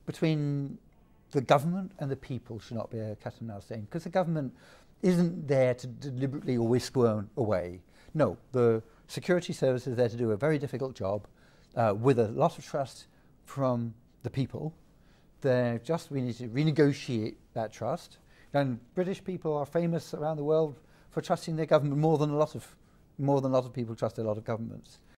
between the government and the people should not be a cat and mouse game, because the government isn't there to deliberately or whisk away. No, the security service is there to do a very difficult job with a lot of trust from the people. We need to renegotiate that trust. And British people are famous around the world for trusting their government more than a lot of people trust a lot of governments.